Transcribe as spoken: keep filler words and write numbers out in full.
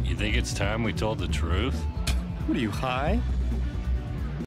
You think it's time we told the truth? What are you, high?